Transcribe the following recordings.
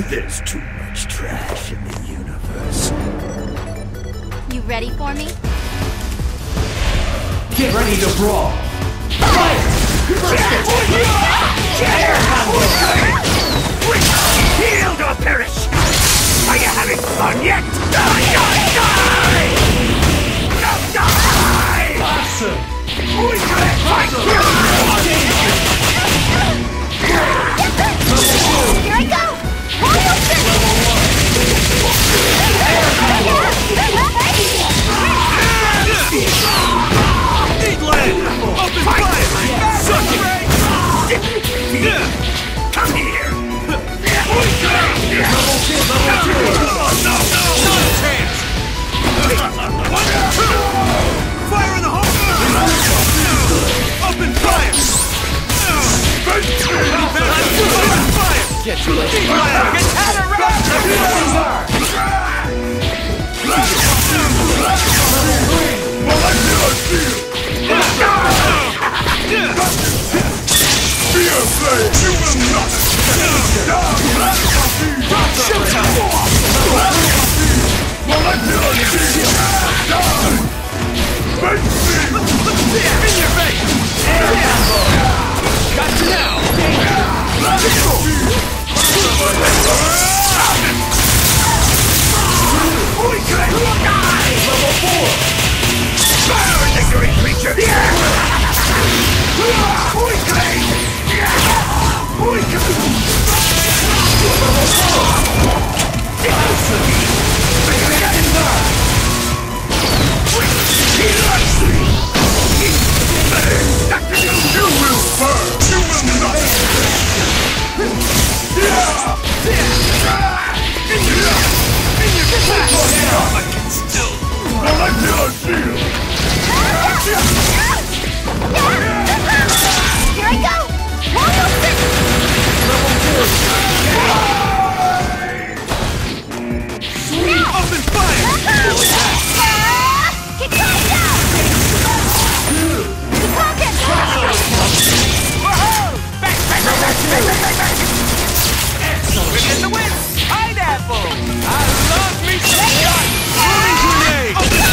There's too much trash in the universe. You ready for me? Get ready to brawl! Fire! Yield or perish! Are you having fun yet? Die! Awesome! Here I go! Wide Need land! Open fire! Suck it! Come here! No chance! 1, 2! Fire in the hole! Open fire! Open fire! Get too late! Get out of Fear blade! You will not in your face! Got you now! Level 4! Fire, ignorant creature! Here I go! Open fire! Kick down! Within the wind! Pineapple! I love me some guns! Throwing grenade!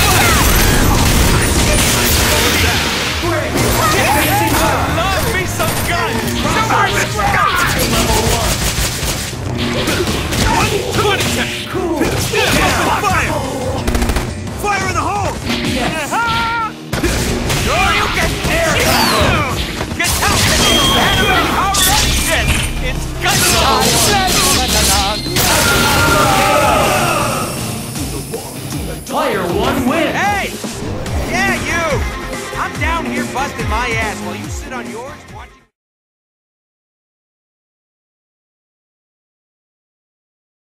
I love me some guns! Super strike! Level 1! Good attack! Cool! Open fire! Fire in the hole! Sure you get air! Get out! Anime power up shit! It's gun time! Player 1 win! Hey! Yeah, you! I'm down here busting my ass while you sit on yours watching...